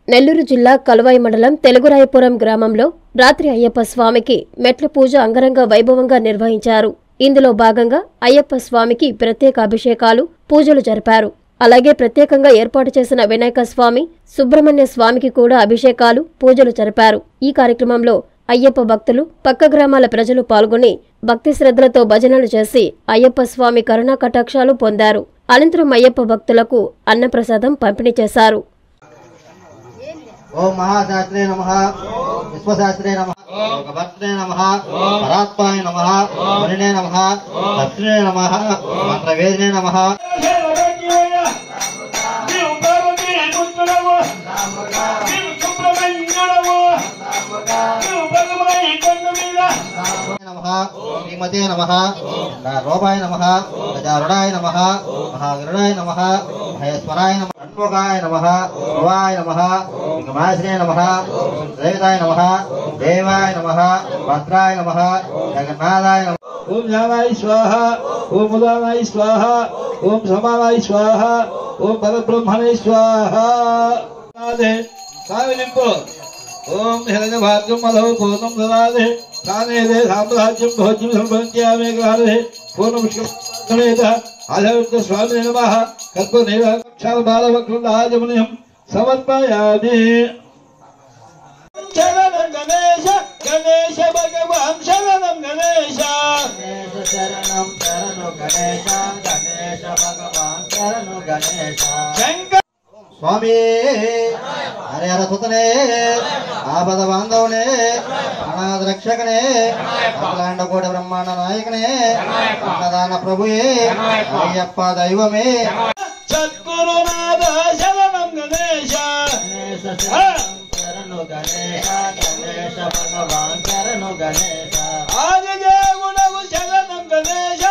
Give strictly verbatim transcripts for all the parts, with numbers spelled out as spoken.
నెల్లూరు జిల్లా కలువాయి మండలం తెలుగురాయపురం గ్రామంలో రాత్రి అయ్యప్ప స్వామికి మెట్ల పూజ అంగరంగ వైభవంగా నిర్వహించారు. ఇందులో భాగంగా అయ్యప్ప స్వామికి ప్రత్యేక అభిషేకాలు, పూజలు జరిపారు. అలాగే ప్రత్యేకంగా ఏర్పాటు చేసిన వినాయక స్వామి, సుబ్రహ్మణ్య స్వామికి కూడా అభిషేకాలు, పూజలు జరిపారు. ఈ కార్యక్రమంలో అయ్యప్ప భక్తులు, పక్క గ్రామాల ప్రజలు పాల్గొని భక్తి శ్రద్ధలతో భజనలు చేసి అయ్యప్ప స్వామి కరుణా కటాక్షాలు పొందారు. అనంతరం అయ్యప్ప భక్తులకు అన్నప్రసాదం పంపిణీ చేశారు. ఓం మహాశాస్త్రే నమః, విశ్వశాస్త్రే నమః, లోకభర్త్రే నమః, పరాత్మాయ నమః, మునినే నమః, దక్షిణే నమః, మంత్రవేదినే నమః. శ్రీమతే నమః, రూపాయ నమః, గజారుడాయ నమః, మహాగరుడాయ నమః, మహేశ్వరాయ నమః, షణ్ముఖాయ నమః, భవాయ నమః, విఘ్ననాశినే నమః, దేవతాయ నమః, దేవాయ నమః, భద్రాయ నమః, జగన్నాథాయ నమః. ఓం జ్ఞానాయ స్వాహ, ఓం ఉదానాయ స్వాహ, ఓం సమానాయ స్వాహ, ఓం పరబ్రహ్మణే స్వాహ. సావిలింపు ఓం హిరణ్య భాగ్యం మధవ పూర్ణం దదాదే స్థానేదే సామ్రాజ్యం భోజ్యం సంపంత్యామే గ్రహాదే పూర్ణముష్కమేత ఆధారిత స్వామి నమః. కల్పనైవాక్షాల బాలవక్రులాజమునియం సమర్పయామి. శరణం గణేశ గణేశ భగవాన్ శరణం గణేశ శరణం శరణు గణేశ గణేశ భగవాన్ శరణు గణేశ. స్వామి హరిహర సుతనే, ఆపద బాంధవునే, అనాథ రక్షకనే, అఖిలాండ కోటి బ్రహ్మాండ నాయకనే, అన్నదాన ప్రభుయే, అయ్యప్ప దైవమే. సద్గురునాథ శరణం గణేశ శరణు గణేశ గణేశ భగవాన్ శరణు గణేశ. ఆదిదేవుడవు శరణం గణేశ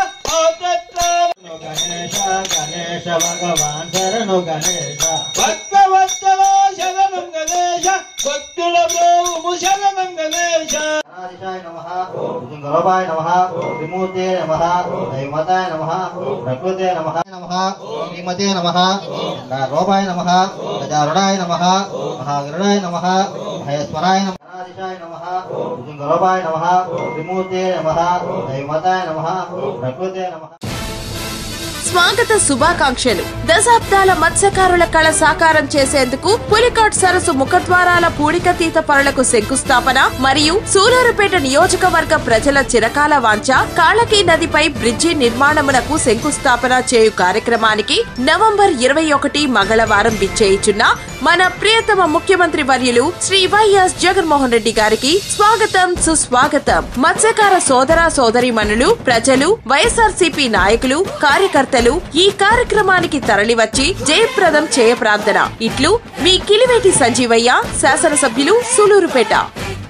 గణేశ గణేశ భగవాన్ శరణు గణేశ. భక్తవత్సల శరణం గణేశ భక్తుల ప్రేమ శరణం గణేశ. గణాధిశాయ నమః, సింగరూపాయ నమః, త్రిమూర్తే నమః, దైవతాయ నమః, ప్రకృతే నమః నమః, శ్రీమతే నమః, రూపాయ నమః, గజారుడాయ నమః, మహాగరుడాయ నమః, మహేశ్వరాయ నమః. గణాధిశాయ నమః, సింగరూపాయ నమః, త్రిమూర్తే నమః, దైవతాయ నమః, ప్రకృతే నమః. స్వాగత శుభాకాంక్షలు. దశాబ్దాల మత్స్యకారుల కళ సాకారం చేసేందుకు పులికాట్ సరస్సు ముఖద్వారాల పూడికతీత పనులకు శంకుస్థాపన మరియు సూలూరుపేట నియోజకవర్గ ప్రజల చిరకాల వాంఛ కాళకీ నదిపై బ్రిడ్జి నిర్మాణమునకు శంకుస్థాపన చేయు కార్యక్రమానికి నవంబర్ ఇరవై ఒకటి మంగళవారం విచ్చేయుచున్న మన ప్రియతమ ముఖ్యమంత్రి వర్యులు శ్రీ వైఎస్ జగన్మోహన్ రెడ్డి గారికి స్వాగతం, సుస్వాగతం. మత్స్యకార సోదరా సోదరీమణులు, ప్రజలు, వైఎస్ఆర్సీపీ నాయకులు, కార్యకర్తలు ఈ కార్యక్రమానికి తరలివచ్చి జయప్రదం చేయ ప్రార్థన. ఇట్లు మీ కిలివేటి సంజీవయ్య, శాసనసభ్యులు, సూలూరుపేట.